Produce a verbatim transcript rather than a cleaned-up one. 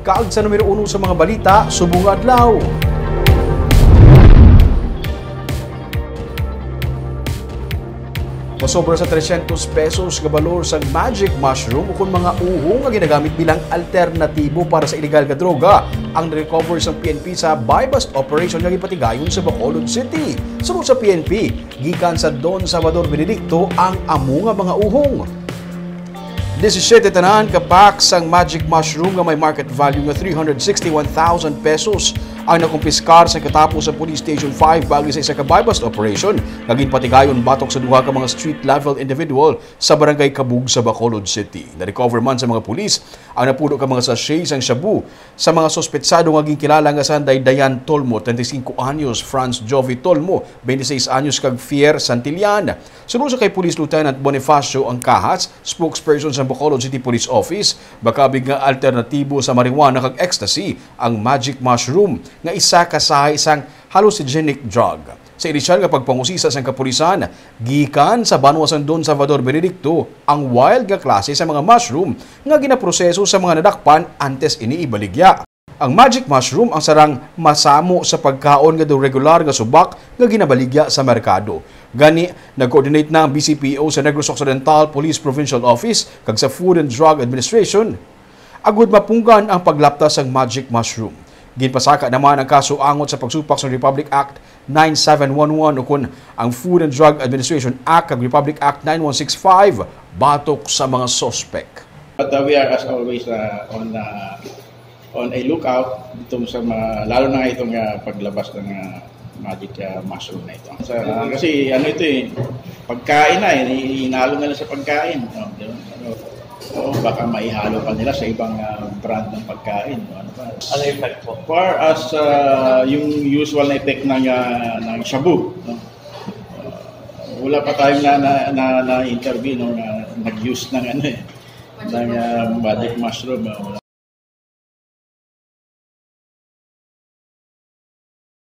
Kaag sa numero uno sa mga balita, subong adlaw. Masobra sa tresyentos pesos nga balor sa magic mushroom o kung mga uhong nga ginagamit bilang alternatibo para sa illegal nga droga ang na-recover sa P N P sa buy-bust operation nga gipatigayon sa Bacolod City. Sunod sa P N P, gikan sa Don Salvador Benedicto ang amo nga mga uhong. disisiete tanan ka packs ang magic mushroom nga may market value nga three hundred sixty-one thousand pesos ang nakumpiskar sa katapos sa Police Station five bagi sa isa ka buy-bust operation nga ginpatigayon batok sa duha ka mga street-level individual sa barangay Kabug sa Bacolod City. Na-recover man sa mga pulis ang napuno ka mga sachets ang shabu sa mga sospetsado nga ginkilala nga sanday Dayan Tolmo, thirty-five anyos, Franz Jovi Tolmo, twenty-six anyos, kag Fier Santillan. Sunod sa kay Police Lieutenant Bonifacio Angkahas, spokesperson sa Bacolod City Police Office, bakabig nga alternatibo sa marijuana kag ecstasy ang magic mushroom nga isa kasahay isang hallucinogenic drug. Sa inisyal nga pagpangusisa sa kapulisan, gikan sa banwa sa Don Salvador Benedicto ang wild nga klase sa mga mushroom nga ginaproseso sa mga nadakpan antes ini ibaligya. Ang magic mushroom ang sarang masamo sa pagkaon nga do regular nga subak nga ginabaligya sa merkado. Gani, nag-coordinate na ang B C P O sa Negros Occidental Police Provincial Office kag sa Food and Drug Administration agud mapunggan ang paglaptas sang magic mushroom. Ginpasaka naman ang kaso angot sa pagsupak sa Republic Act nine seven one one o kun ang Food and Drug Administration Act kag Republic Act nine one six five batok sa mga suspect. But uh, we are as always uh, on uh, on a lookout itong sa mga, lalo na itong uh, paglabas ng uh, magic uh, mushroom na ito. Sa, uh, kasi ano ito eh, pagkain na eh, inalo nila sa pagkain. No? Ano, o baka maihalo pa nila sa ibang uh, brand ng pagkain. No? Ano ba? Ano yung effect po? For as uh, yung usual na effect ng, uh, ng shabu. No? Uh, wala pa tayong na, na, na, na interview nung uh, nag-use ng ano eh, ng uh, magic mushroom. Uh,